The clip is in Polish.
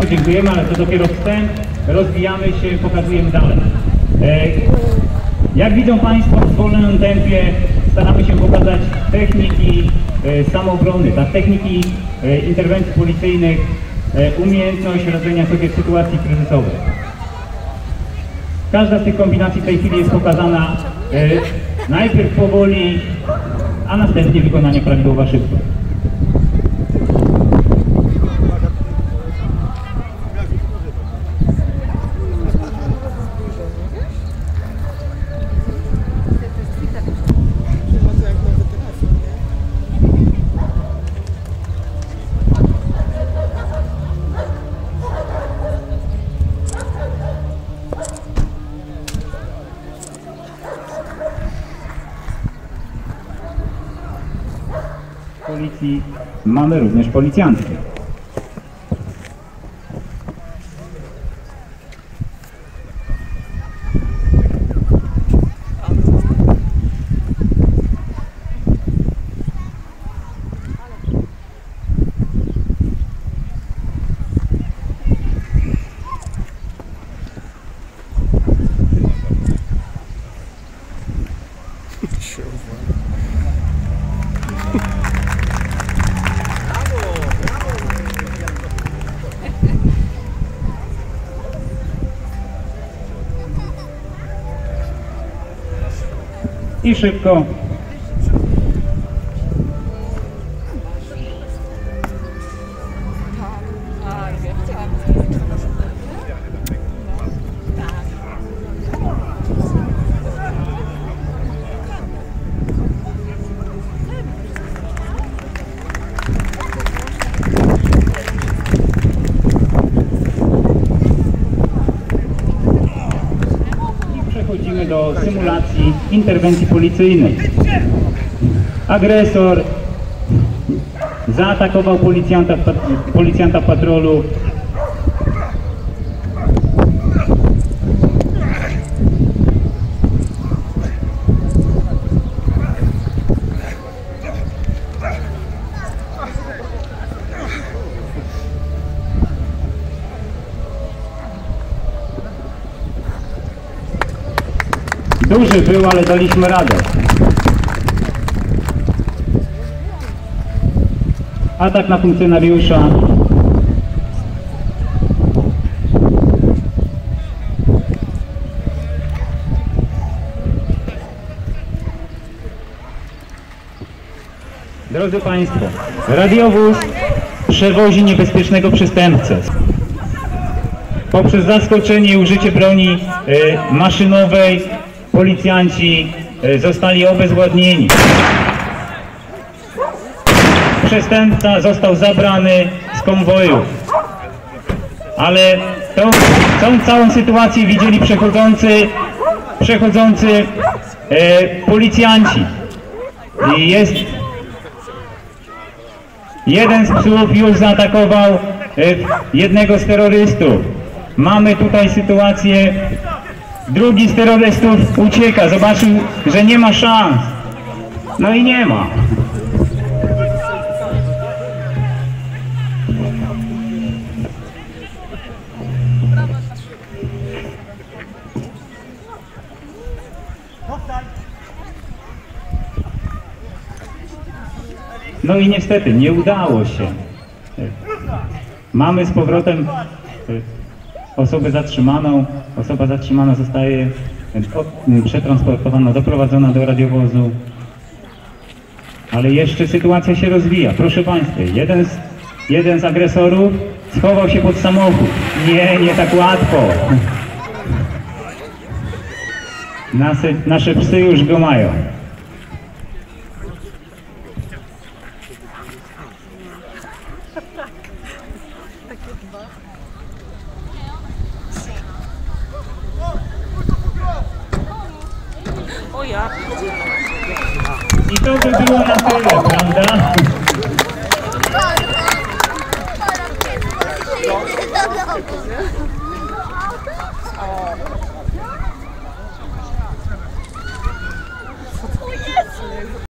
Państwu dziękujemy, ale to dopiero wstęp. Rozwijamy się, pokazujemy dalej. Jak widzą Państwo, w zwolnionym tempie staramy się pokazać techniki samoobrony, tak, techniki interwencji policyjnych, umiejętność radzenia sobie w sytuacji kryzysowej. Każda z tych kombinacji w tej chwili jest pokazana najpierw powoli, a następnie wykonanie prawidłowa szybko. W policji mamy również policjantki. I szybko. Przechodzimy do symulacji interwencji policyjnej. Agresor zaatakował policjanta w patrolu. Duży był, ale daliśmy radę. Atak na funkcjonariusza. Drodzy Państwo, radiowóz przewozi niebezpiecznego przestępcę. Poprzez zaskoczenie i użycie broni maszynowej policjanci zostali obezwładnieni. Przestępca został zabrany z konwoju. Ale tą całą sytuację widzieli przechodzący policjanci. I jeden z psów już zaatakował jednego z terrorystów. Mamy tutaj sytuację, drugi z terrorystów ucieka, zobaczył, że nie ma szans. No i nie ma. No i niestety nie udało się. Mamy z powrotem osobę zatrzymaną. Osoba zatrzymana zostaje przetransportowana, doprowadzona do radiowozu. Ale jeszcze sytuacja się rozwija. Proszę Państwa, jeden z agresorów schował się pod samochód. Nie tak łatwo. Nasze psy już go mają. I to by było na tyle.